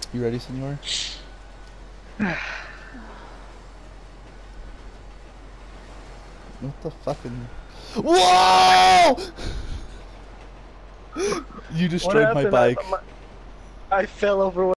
You ready, senor? What the fucking... Whoa! You destroyed my bike. I fell over.